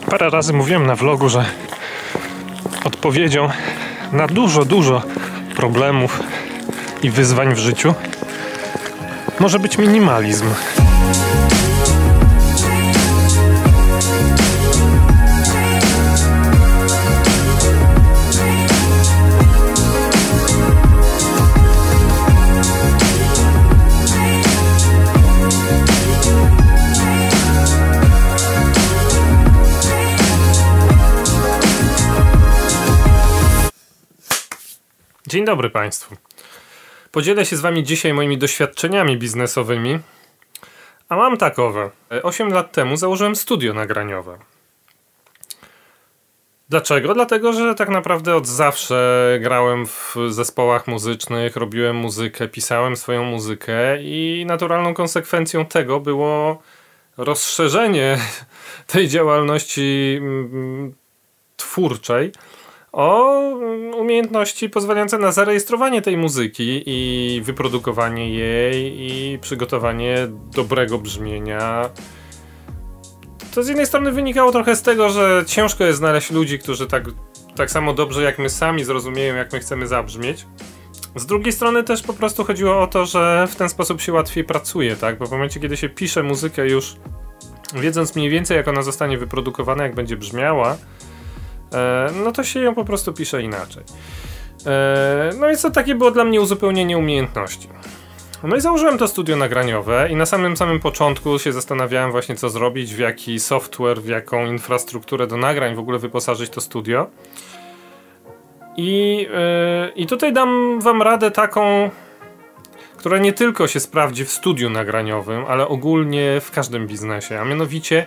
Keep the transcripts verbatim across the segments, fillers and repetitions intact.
Parę razy mówiłem na vlogu, że odpowiedzią na dużo, dużo problemów i wyzwań w życiu może być minimalizm. Dzień dobry Państwu. Podzielę się z Wami dzisiaj moimi doświadczeniami biznesowymi, a mam takowe. osiem lat temu założyłem studio nagraniowe. Dlaczego? Dlatego, że tak naprawdę od zawsze grałem w zespołach muzycznych, robiłem muzykę, pisałem swoją muzykę i naturalną konsekwencją tego było rozszerzenie tej działalności twórczej o umiejętności pozwalające na zarejestrowanie tej muzyki i wyprodukowanie jej i przygotowanie dobrego brzmienia. To z jednej strony wynikało trochę z tego, że ciężko jest znaleźć ludzi, którzy tak, tak samo dobrze jak my sami zrozumieją, jak my chcemy zabrzmieć. Z drugiej strony też po prostu chodziło o to, że w ten sposób się łatwiej pracuje, tak? Bo w momencie, kiedy się pisze muzykę już wiedząc mniej więcej, jak ona zostanie wyprodukowana, jak będzie brzmiała, no to się ją po prostu pisze inaczej. No i to takie było dla mnie uzupełnienie umiejętności. No i założyłem to studio nagraniowe i na samym samym początku się zastanawiałem właśnie, co zrobić, w jaki software, w jaką infrastrukturę do nagrań w ogóle wyposażyć to studio. I, yy, i tutaj dam Wam radę taką, która nie tylko się sprawdzi w studiu nagraniowym, ale ogólnie w każdym biznesie, a mianowicie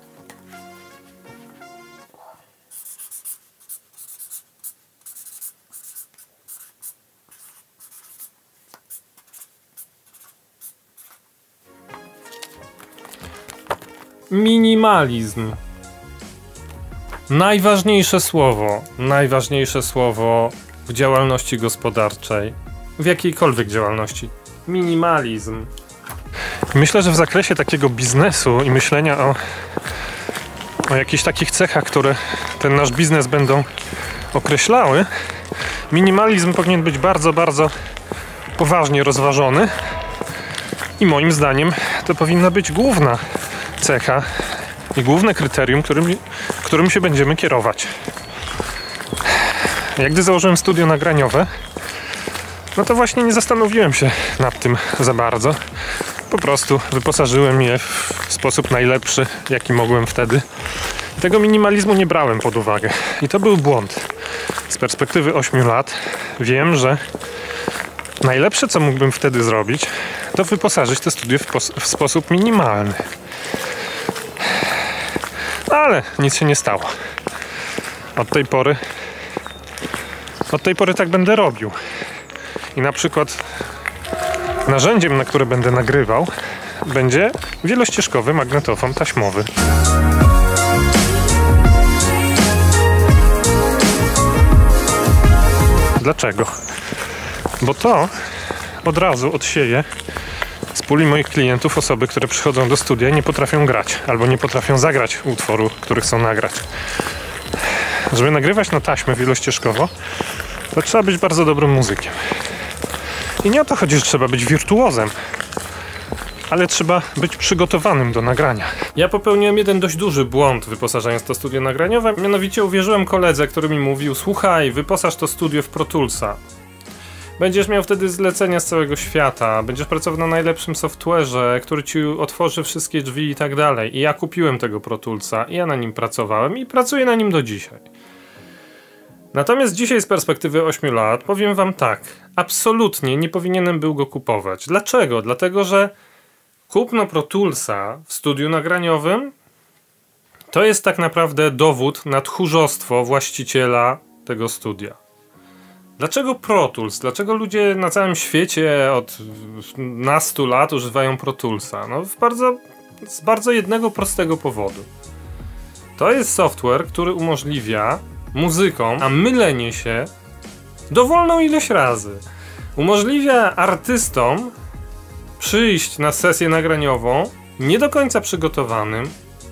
minimalizm. Najważniejsze słowo, najważniejsze słowo w działalności gospodarczej, w jakiejkolwiek działalności. Minimalizm. Myślę, że w zakresie takiego biznesu i myślenia o, o jakichś takich cechach, które ten nasz biznes będą określały, minimalizm powinien być bardzo, bardzo poważnie rozważony i moim zdaniem to powinna być główna cecha i główne kryterium, którym, którym się będziemy kierować. Jak gdy założyłem studio nagraniowe, no to właśnie nie zastanowiłem się nad tym za bardzo. Po prostu wyposażyłem je w sposób najlepszy, jaki mogłem wtedy. Tego minimalizmu nie brałem pod uwagę. I to był błąd. Z perspektywy ośmiu lat wiem, że najlepsze, co mógłbym wtedy zrobić, to wyposażyć to studio w, w sposób minimalny. Ale nic się nie stało. Od tej pory od tej pory tak będę robił. I na przykład narzędziem, na które będę nagrywał, będzie wielościeżkowy magnetofon taśmowy. Dlaczego? Bo to od razu odsieje z puli moich klientów osoby, które przychodzą do studia i nie potrafią grać, albo nie potrafią zagrać utworu, który chcą nagrać. Żeby nagrywać na taśmę wielościeżkowo, to trzeba być bardzo dobrym muzykiem. I nie o to chodzi, że trzeba być wirtuozem, ale trzeba być przygotowanym do nagrania. Ja popełniłem jeden dość duży błąd, wyposażając to studio nagraniowe. Mianowicie uwierzyłem koledze, który mi mówił: słuchaj, wyposaż to studio w Pro Toolsa. Będziesz miał wtedy zlecenia z całego świata, będziesz pracował na najlepszym software'ze, który ci otworzy wszystkie drzwi i tak dalej. I ja kupiłem tego Pro Toolsa i ja na nim pracowałem i pracuję na nim do dzisiaj. Natomiast dzisiaj z perspektywy ośmiu lat powiem Wam tak, absolutnie nie powinienem był go kupować. Dlaczego? Dlatego, że kupno Pro Toolsa w studiu nagraniowym to jest tak naprawdę dowód na tchórzostwo właściciela tego studia. Dlaczego Pro Tools? Dlaczego ludzie na całym świecie od nastu lat używają Pro Toolsa? No w bardzo, z bardzo jednego prostego powodu. To jest software, który umożliwia muzykom, a mylenie się dowolną ilość razy. Umożliwia artystom przyjść na sesję nagraniową nie do końca przygotowanym,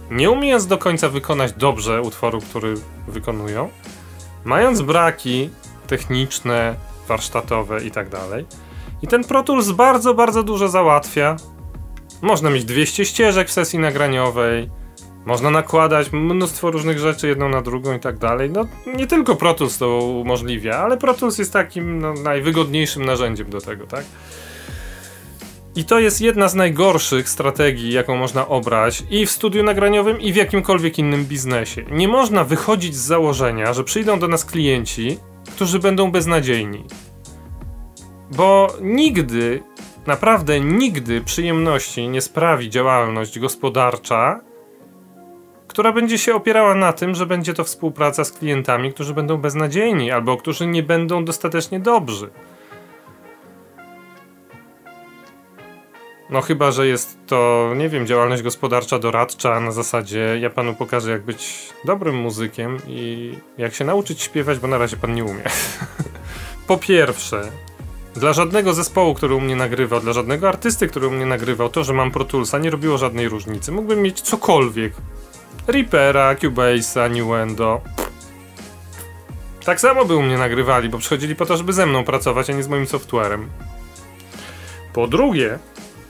nie umiejąc do końca wykonać dobrze utworu, który wykonują, mając braki techniczne, warsztatowe i tak dalej. I ten Pro Tools bardzo, bardzo dużo załatwia. Można mieć dwieście ścieżek w sesji nagraniowej, można nakładać mnóstwo różnych rzeczy jedną na drugą i tak dalej. No nie tylko Pro Tools to umożliwia, ale Pro Tools jest takim no, najwygodniejszym narzędziem do tego, tak? I to jest jedna z najgorszych strategii, jaką można obrać i w studiu nagraniowym, i w jakimkolwiek innym biznesie. Nie można wychodzić z założenia, że przyjdą do nas klienci, którzy będą beznadziejni. Bo nigdy, naprawdę nigdy przyjemności nie sprawi działalność gospodarcza, która będzie się opierała na tym, że będzie to współpraca z klientami, którzy będą beznadziejni albo którzy nie będą dostatecznie dobrzy. No chyba, że jest to, nie wiem, działalność gospodarcza doradcza na zasadzie ja panu pokażę, jak być dobrym muzykiem i jak się nauczyć śpiewać, bo na razie pan nie umie. Po pierwsze, dla żadnego zespołu, który u mnie nagrywał, dla żadnego artysty, który u mnie nagrywał, to, że mam Pro Toolsa, nie robiło żadnej różnicy. Mógłbym mieć cokolwiek. Reapera, Cubase'a, Nuendo. Tak samo by u mnie nagrywali, bo przychodzili po to, żeby ze mną pracować, a nie z moim softwarem. Po drugie,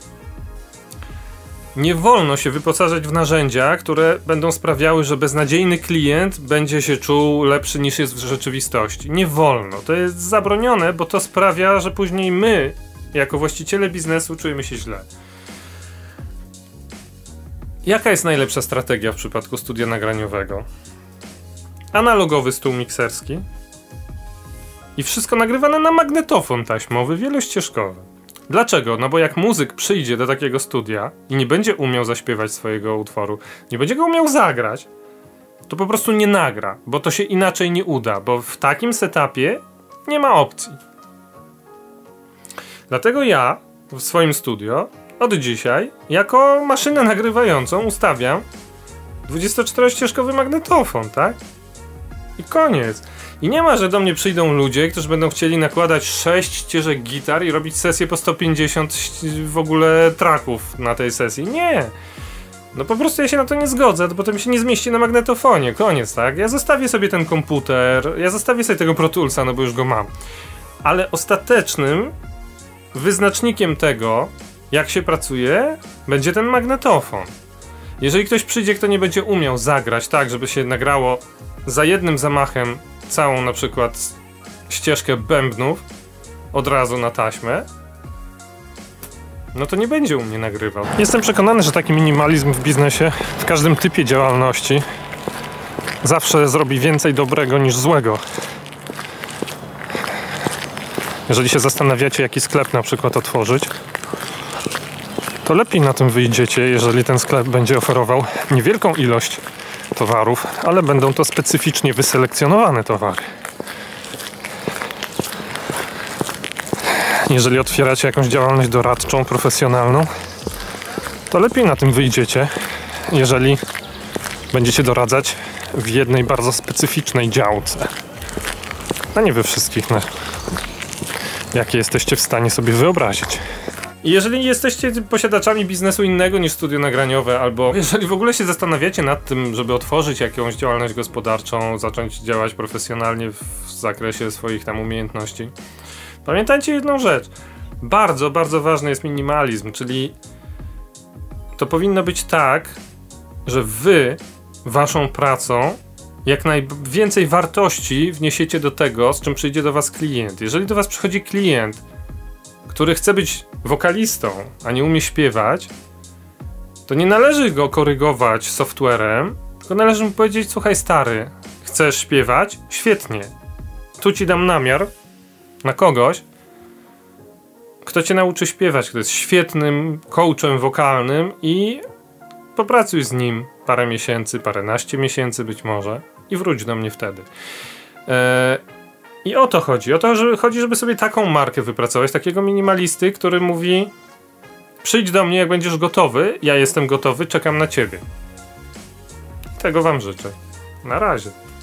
nie wolno się wyposażać w narzędzia, które będą sprawiały, że beznadziejny klient będzie się czuł lepszy niż jest w rzeczywistości. Nie wolno. To jest zabronione, bo to sprawia, że później my, jako właściciele biznesu, czujemy się źle. Jaka jest najlepsza strategia w przypadku studia nagraniowego? Analogowy stół mikserski i wszystko nagrywane na magnetofon taśmowy wielościeżkowy. Dlaczego? No bo jak muzyk przyjdzie do takiego studia i nie będzie umiał zaśpiewać swojego utworu, nie będzie go umiał zagrać, to po prostu nie nagra, bo to się inaczej nie uda, bo w takim setupie nie ma opcji. Dlatego ja w swoim studio od dzisiaj jako maszynę nagrywającą ustawiam dwudziestoczterościeżkowy magnetofon, tak? I koniec. I nie ma, że do mnie przyjdą ludzie, którzy będą chcieli nakładać sześć ścieżek gitar i robić sesję po sto pięćdziesiąt w ogóle tracków na tej sesji. Nie. No po prostu ja się na to nie zgodzę, to potem się nie zmieści na magnetofonie. Koniec, tak? Ja zostawię sobie ten komputer, ja zostawię sobie tego Pro Toolsa, no bo już go mam. Ale ostatecznym wyznacznikiem tego, jak się pracuje, będzie ten magnetofon. Jeżeli ktoś przyjdzie, kto nie będzie umiał zagrać tak, żeby się nagrało za jednym zamachem całą na przykład ścieżkę bębnów od razu na taśmę, no to nie będzie u mnie nagrywał. Jestem przekonany, że taki minimalizm w biznesie, w każdym typie działalności zawsze zrobi więcej dobrego niż złego. Jeżeli się zastanawiacie, jaki sklep na przykład otworzyć, to lepiej na tym wyjdziecie, jeżeli ten sklep będzie oferował niewielką ilość towarów, ale będą to specyficznie wyselekcjonowane towary. Jeżeli otwieracie jakąś działalność doradczą, profesjonalną, to lepiej na tym wyjdziecie, jeżeli będziecie doradzać w jednej bardzo specyficznej działce, a nie we wszystkich, no, jakie jesteście w stanie sobie wyobrazić. I jeżeli jesteście posiadaczami biznesu innego niż studio nagraniowe, albo jeżeli w ogóle się zastanawiacie nad tym, żeby otworzyć jakąś działalność gospodarczą, zacząć działać profesjonalnie w zakresie swoich tam umiejętności, pamiętajcie jedną rzecz. Bardzo, bardzo ważny jest minimalizm, czyli to powinno być tak, że wy waszą pracą jak najwięcej wartości wniesiecie do tego, z czym przyjdzie do was klient. Jeżeli do was przychodzi klient, który chce być wokalistą, a nie umie śpiewać, to nie należy go korygować softwarem, tylko należy mu powiedzieć: słuchaj stary, chcesz śpiewać? Świetnie. Tu ci dam namiar na kogoś, kto cię nauczy śpiewać, kto jest świetnym coachem wokalnym, i popracuj z nim parę miesięcy, paręnaście miesięcy być może i wróć do mnie wtedy. Eee, I o to chodzi. O to że chodzi, żeby sobie taką markę wypracować, takiego minimalisty, który mówi: przyjdź do mnie, jak będziesz gotowy, ja jestem gotowy, czekam na ciebie. Tego wam życzę. Na razie.